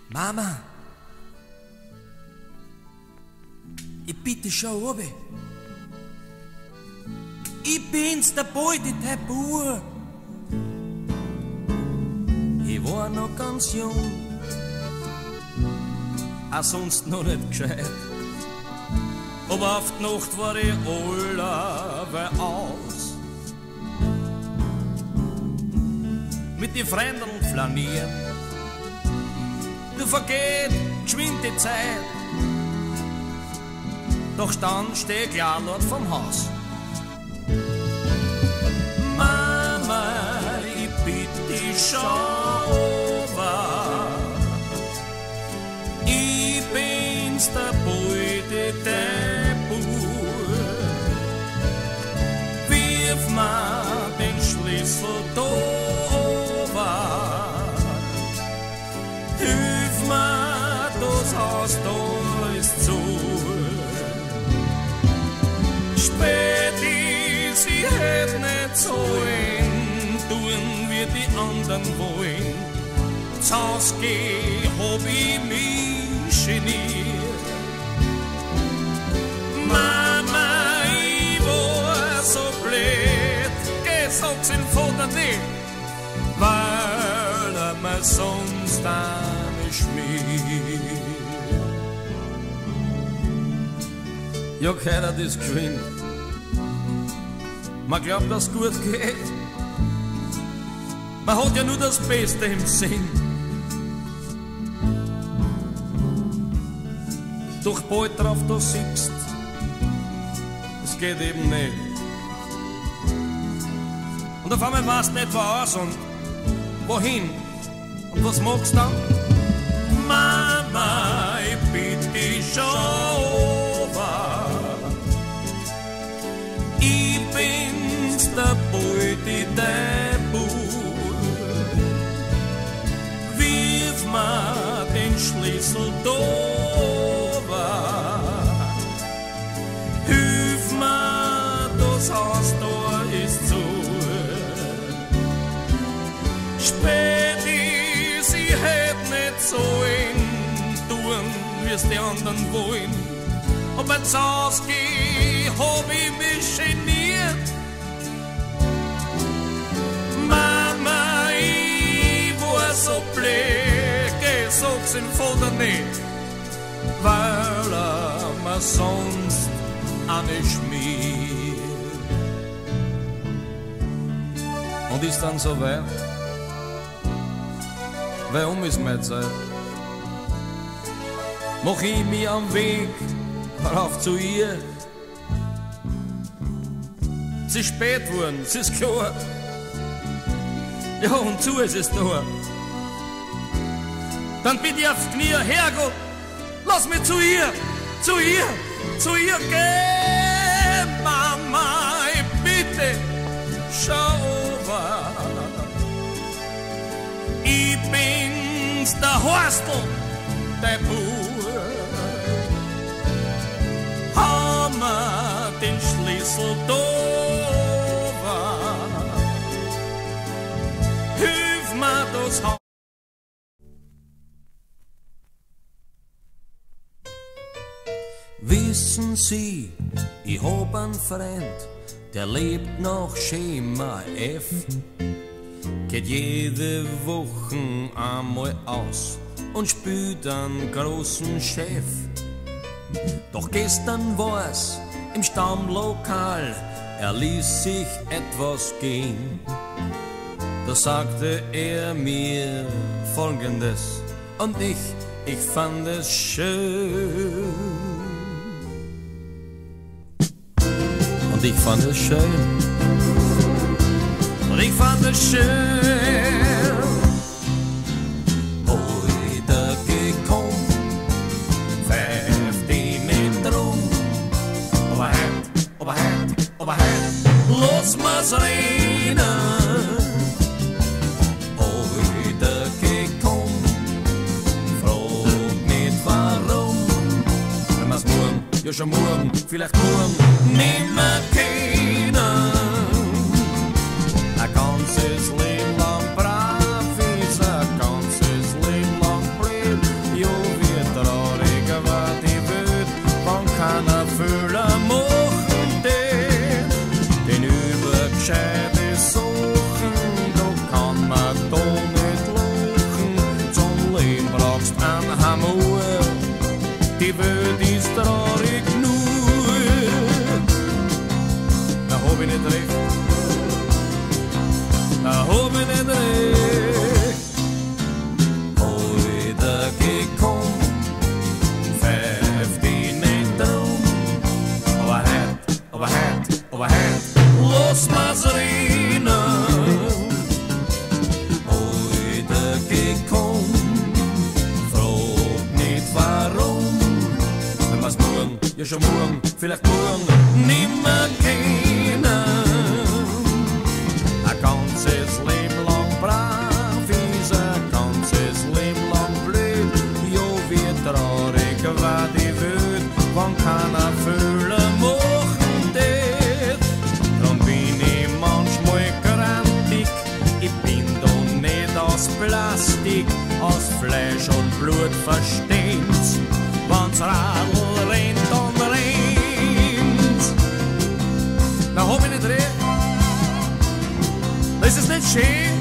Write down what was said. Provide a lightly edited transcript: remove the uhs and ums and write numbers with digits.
Mama, ich bitte schon oben. Ich bin's, der Boy, der Bauer. Ich war noch ganz jung, auch sonst noch nicht gescheit. Aber auf die Nacht war ich alle aus. Mit den Freunden flanieren, du vergeht geschwind die Zeit. Doch dann steh ich klar dort vom Haus. Mama, ich bitte dich schon over. Ich bin's, der Beute, der Bauer. Wirf mir den Schlüssel drüber. Hilf mir, das Haus da ist zu. Spät ist, ich hätt nicht sollen tun, wie die anderen wollen. Zu Haus geh, hab ich mich geniert. Mama, ich war so blöd, geh, sag's den Vater nicht, weil mir sonst nicht schmiert. Ja, keiner das geschwind. Man glaubt, dass es gut geht. Man hat ja nur das Beste im Sinn. Doch bald drauf du siehst, es geht eben nicht. Und auf einmal weißt du nicht was und wohin. Und was magst du dann? Mama, ich bitte dich schon over. Ich bin's, der Beute, der Bauer. Wirf mir den Schlüssel drüber. Hilf mir, das Haus da ist zu. Spät ist, ich hätt nicht sollen tun, wie's die anderen wollen. Aber zu Haus geh, hab ich mich geniert. Mama, ich war so blöd, geh, sag's dem Vater nicht, weil mir sonst auch nicht schmiert. Und ist dann so weit, weil ist meine Zeit. Mach ich mich am Weg rauf zu ihr. Es ist spät geworden, es ist klar. Ja, und zu ist es nur. Dann bitte ich aufs Knie, Herrgott, lass mich zu ihr gehen. Mama, ich bitte, schau over. Ich bin's, der Horstel, der Bauer. Hau mir den Schlüssel drüber. Hilf mir, das Haus. Wissen Sie, ich hab einen Freund, der lebt nach Schema F. Geht jede Woche einmal aus und spielt einen großen Chef. Doch gestern war's im Stammlokal, er ließ sich etwas gehen. Da sagte er mir Folgendes und ich fand es schön. Und ich fand es schön. Und ich fand es schön. Heute gekommen, pfeift die mit rum. Aber heim, lass mal's reden. Heute gekommen, frag nicht warum. Wenn wir's morgen, ja schon morgen, vielleicht morgen, nimmer kennen. Ein ganzes Leben lang brav ist, ein ganzes Leben lang blöd. Angst an Hamur, die Welt ist traurig nur. Da hab ich nicht recht, da hab ich nicht recht. Heute gekommen, pfeift die nicht drum. Aber halt, lass mal's rennen. Heute gekommen, frag nicht warum. Wenn wir's morgen, ja schon morgen, vielleicht morgen nimmer kennen. Ein ganzes Leben lang brav ist, ein ganzes Leben lang blöd. Jo, wie traurig war die Welt, wann keiner Fülle machen tät. Drum bin ich manchmal grantig, ich bin doch nicht aus Plastik, aus Fleisch und Blut, versteht's. Wann's Radl rennt und rennt, da hab ich nicht recht. Das ist nicht schön.